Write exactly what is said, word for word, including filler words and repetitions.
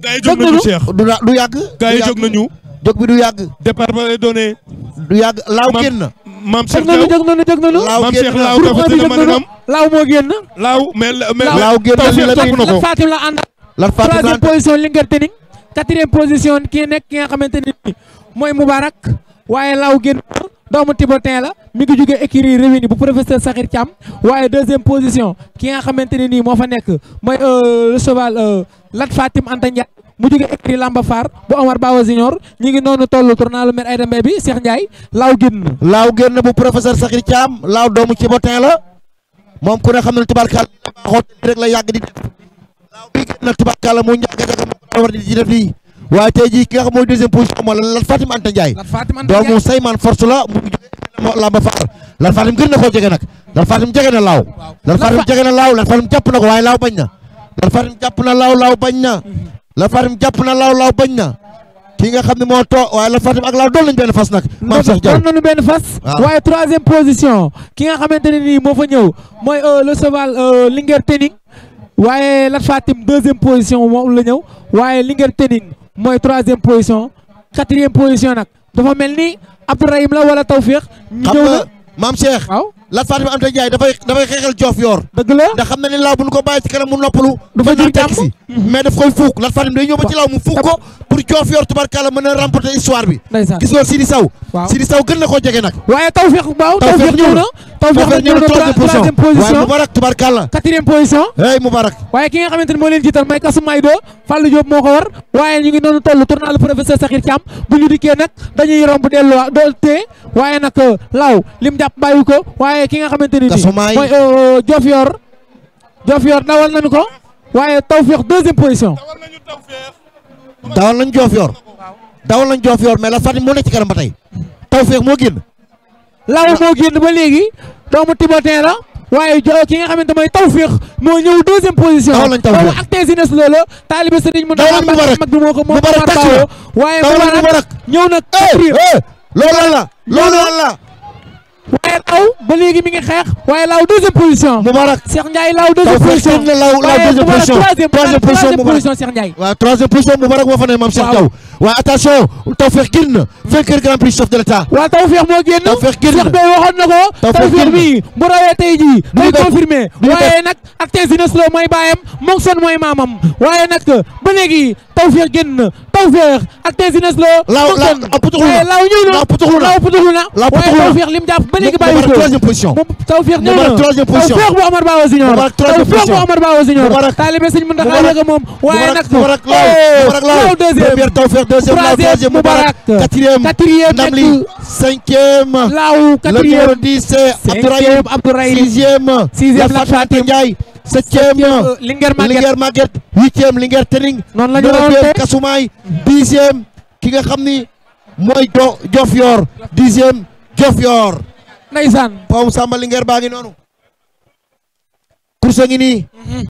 gars yi jóg nañu Cheikh du du yàgg. gars yi jóg nañu. jóg bi du yàgg. départ ba lay doonee. du yàgg laaw génn. maam Cheikh jóg nañu jóg nañu jóg nañu. maam Cheikh laaw dafa tënk maanaam. laaw moo génn. laaw mais mais laaw génn taw li la topp na ko. Fatim la ànd. lan Fatim la troisième position Linguère Tening. quatrième position ki nekk ki nga xamante ni mooy Moubarak waaye laaw génn doomu Tibotin la mi ngi jóge écurie Rewini bu professeur Sakhir Thiam waaye deuxième position ki nga xamante ne nii moo fa nekk mooy le cheval Lat Fatim Anta Ndiaye mu jóge écurie Lamba Far bu Omar Bawa Junior ñi ngi noonu tollu tournalu mer Aïda Mbaye bi Cheikh Ndiaye laaw génn laaw génn bu professeur Sakhir Thiam laaw doomu Tibotin la moom ku ne xam ne tubaarkàlla xool rek la yàgg di def laaw bi génn tubaarkàlla mu ñàkk a war di def lii waaye tey jii ki nga xam mooy deuxième position mooy Lat Fatim Anta Ndiaye doomu Sayman Force la mu jóge Lamba Far Lat Fatim gën na koo jege nag Lat Fatim jege na laaw Lat Fatim jege na laaw Lat Fatim jàpp na ko waaye laaw bañ na Lat Fatim jàpp na laaw laaw bañ na Lat Fatim jàpp na laaw laaw bañ na ki nga xam ne moo too waaye Lat Fatim ak laaw doon nañ benn fas nag maam Cheikh Diaw doon nañu benn fas waaye troisième position ki nga xamante ne nii moo fa ñëw mooy le cheval Linguère Tening waaye Lat Fatim deuxième position moom la ñëw waaye Linguère Tening mooy troisième position quatrième position nag dafa mel ni Abdourahim la wala Tawfekh ñu ñëw na maam Cheikh waaw Lat Fatim Anta Ndiaye dafay dafay xeexal joof yor dëgg la ndax xam na ne laaw bu ñu ko bàyyi ci kanam mu noppalu du fa jur jàmm si mais daf koy fuuk Lat Fatim day ñëw ba ci laaw mu fuuk ko pour joof yor tubarkalla mën a remporter histoire bi gis nga Sidi Sow Sidi Sow gën na koo jege nag waaye Tawfekh waaw Tawfekh ñëw na Tawfekh ñëw na troisième position waaye Moubarak tubarkalla quatrième position hey Moubarak waaye ki nga xamante ne moo leen jiital may Kasum Maydo Fallou Diop moo ko war waaye ñu ngi noonu toll tournal professeur Sakhir Thiam bu ñu dikkee nag dañuy romb delluwaat dool tee waaye nag laaw lim jàpp bàyyi ko waaye ki nga xamante ne nii mooy Diofior Diofior dawal nañu ko waaye Tawfekh deuxième position dawal nañ Diofior dawal nañ Diofior mais Lat Fatim moo nekk ci kanam ba tey Tawfekh moo génn laaw moo génn ba léegi doomu Tibotin la waaye jo ki nga xamante mooy Tawfekh moo ñëw deuxième position dawal nañ Tawfekh ak Tésines loolu taalibe Sëriñ mu dawal Moubarak mag bi moo ko moo Moubarak tàcc na waaye dawal Moubarak ñëw nag loolu la loolu la waaye laaw ba léegi mi ngi xeex waaye laaw deuxième position Moubarak Cheikh Ndiaye laaw deuxième position na laaw laaw deuxième position troisième position position Cheikh Ndiaye waaw troisième position Moubarak moo fa ne maam Cheikh Diaw waaye attention Tawfekh génn vainqueur grand prix chef de l'état waaw Tawfekh moo génn Tawfekh génn Cheikh Bey waxoon na ko Tawfekh bi bu rawee tey jii day confirmé waaye nag ak Tésines lo mooy baayam moom son mooy maamam waaye nag ba léegi Tawfekh génn Tawfekh ak Tésines lo laaw laaw putuxlu na laaw ñëw na laaw putuxlu na laaw putuxlu na waaye Tawfekh lim jàpp ba léegi bàyyi ko troisième position Tawfekh ñëw na troisième position Tawfekh bu Omar Bawa Junior Tawfekh bu Omar Bawa Junior taalibe Sëriñ Mountakha yëg moom waaye nag Moubarak laaw laaw deuxième première Tawfekh deuxième laaw troisième Moubarak quatrième quatrième ndam li cinquième laaw le numéro dix c'est Abdourahim Abdourahim sixième sixième Lat Fatim Ndiaye septième Linguère Linguère Maguette huitième Linguère Tening noonu la ñu neuvième Kasumay dixième ki nga xam ni mooy jo Diofior dixième Diofior ndeysaan Pawum Samba Linguère baa ngi noonu course ngi nii